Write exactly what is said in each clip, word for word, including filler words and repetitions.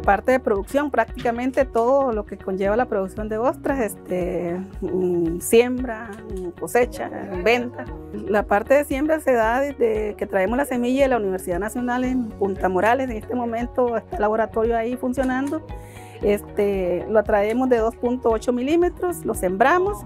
parte de producción, prácticamente todo lo que conlleva la producción de ostras, este, siembra, cosecha, venta. La parte de siembra se da desde que traemos la semilla de la Universidad Nacional en Punta Morales. En este momento está el laboratorio ahí funcionando. Este, lo traemos de dos punto ocho milímetros, lo sembramos.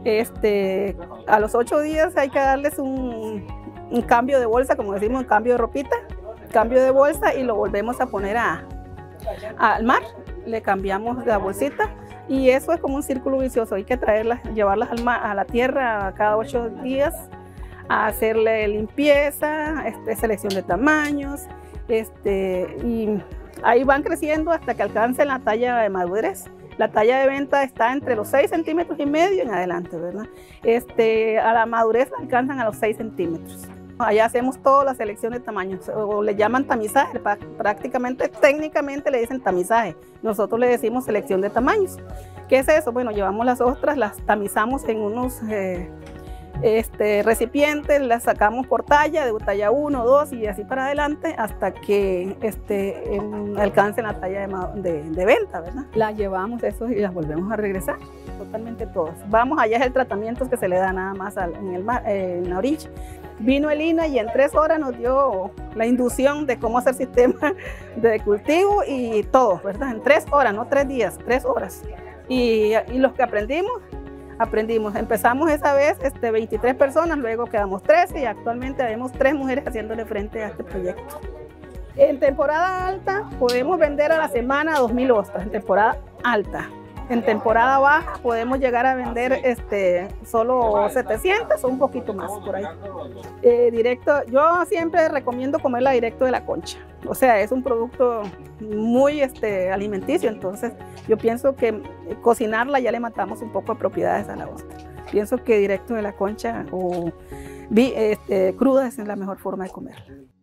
Este, a los ocho días hay que darles un, un cambio de bolsa, como decimos, un cambio de ropita, cambio de bolsa, y lo volvemos a poner a, a, al mar. Le cambiamos la bolsita y eso es como un círculo vicioso. Hay que traerlas, llevarlas al mar, a la tierra cada ocho días, a hacerle limpieza, este, selección de tamaños, este, y ahí van creciendo hasta que alcancen la talla de madurez. La talla de venta está entre los seis centímetros y medio en adelante, ¿verdad? Este, a la madurez alcanzan a los seis centímetros. Allá hacemos toda la selección de tamaños, o le llaman tamizaje, prácticamente, técnicamente le dicen tamizaje. Nosotros le decimos selección de tamaños. ¿Qué es eso? Bueno, llevamos las ostras, las tamizamos en unos eh, Este, recipientes, las sacamos por talla, de talla uno, dos y así para adelante hasta que este, en, alcancen la talla de, de, de venta, ¿verdad? Las llevamos eso y las volvemos a regresar, totalmente todas. Vamos, allá es el tratamiento que se le da nada más al, en, el mar, eh, en la orilla. Vino el I N A y en tres horas nos dio la inducción de cómo hacer sistema de cultivo y todo, ¿verdad? En tres horas, no tres días, tres horas. Y, y los que aprendimos, Aprendimos, empezamos esa vez este, veintitrés personas, luego quedamos trece y actualmente tenemos tres mujeres haciéndole frente a este proyecto. En temporada alta podemos vender a la semana dos mil ostras, en temporada alta. En temporada baja podemos llegar a vender este, solo setecientas o un poquito más por ahí. Eh, directo, yo siempre recomiendo comerla directo de la concha. O sea, es un producto muy este, alimenticio, entonces yo pienso que cocinarla ya le matamos un poco de propiedades a la ostra. Pienso que directo de la concha o este, cruda es la mejor forma de comerla.